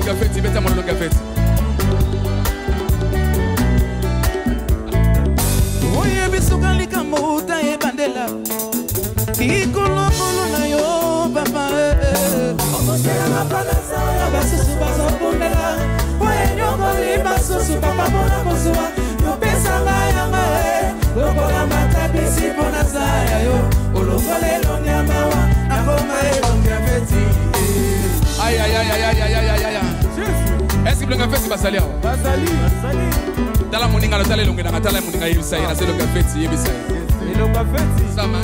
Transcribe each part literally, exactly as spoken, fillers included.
longa fête, beta mon longa fête. Oye bisuka likamuta e bandela. Ikolo kolo na yo papa. Okosela mapalasa ya basusu bazobundela. Oye nyoko liba susu papa bona kozwa. Yo pesa ngayanga e. Lokola matabisi bona saya yo. Olongole lonya mawa. Akoma e longa fête. Aïe aïe aïe aïe aïe aïe aïe aïe. Est-ce que longa fête basali? Basali, basali. Tala moninga tala longa na tala moninga yibisa na se longa fête yibisa. Longa fête. Sama.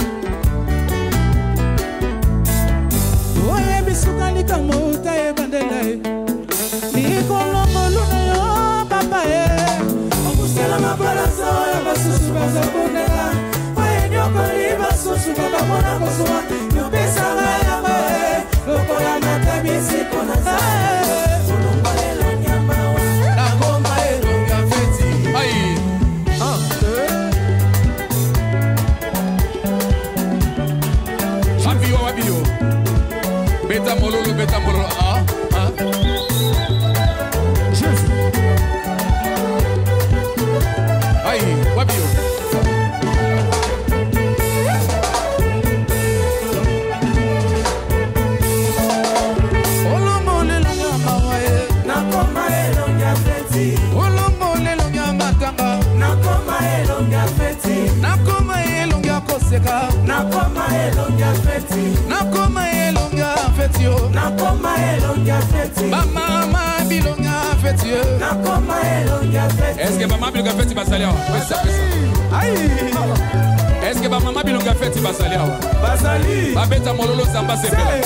Oye bisuka likamuta e bandela e. Nikolo moluna yo papa e. Okusela mapalaso ya basusu bazabonela. Oye nyoko liba susu papa mona kozwa. Yo pesa ngaya e. Lokola matabisi pona zae. Olongole lonya mawa. Nakoma e longa feti. Aïe. Ah. Wabio wabio. Beta mololo beta mololo. Ah ah. Jésus. Aïe wabio. Nakoma elonga koseka. Nakoma elonga feti. Nakoma elonga feti yo. Nakoma elonga feti. Mama bilonga feti yo. Nakoma elonga feti. Est-ce que maman bilonga feti basali awa? Pesa pesa. Aïe. Est-ce que maman bilonga feti basali awa? Basali. Ba beta mololo zamba sepela.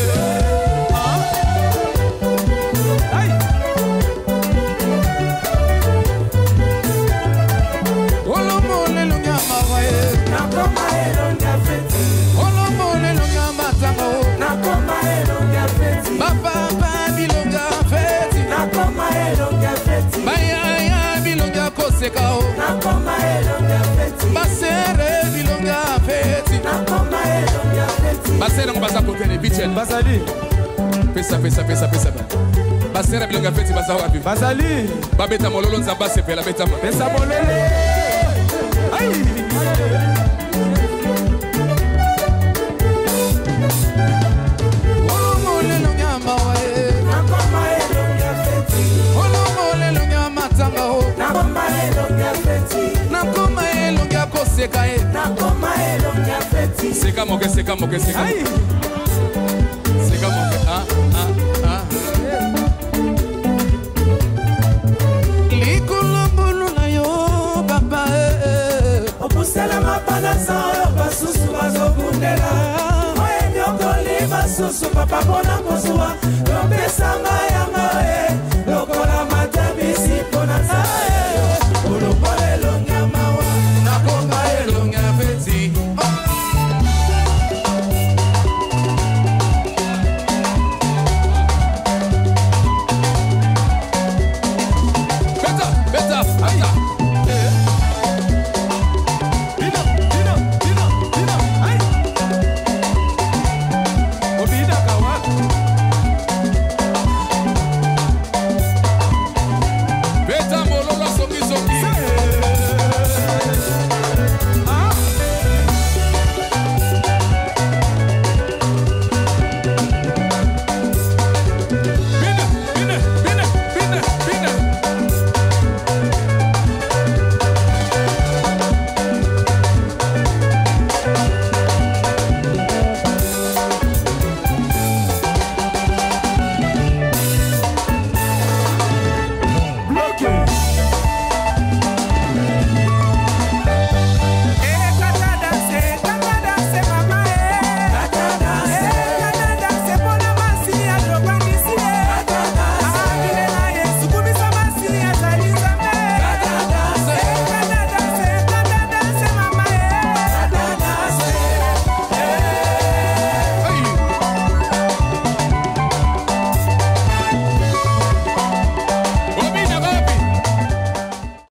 Nakoma elonga feti. Olomole longa matango. Nakoma elonga feti. Baba bilonga feti. Nakoma elonga feti. Baya bilonga koseka o. Nakoma elonga feti. Basere bilonga feti. Nakoma elonga feti. Basere ngobasa kokene bichen. Basali. Pesa pesa pesa pesa. Basere bilonga feti basawa abi. Basali. Babeta mololo nzamba sepela beta. Pesa molele. Aïe. Seka moke, seka moke, seka moke. Seka moke, ah, ah, ah. Likulumbulu na yo, papa. Okusela mapalasa yo, basusu bazobundela. Oye nyoko liba susu, papa bona kozwa. Yopesa ngayanga e, lokola matabisi pona zae. Olongole lonya mawa, nakoma elonga feti. Beta, beta, beta.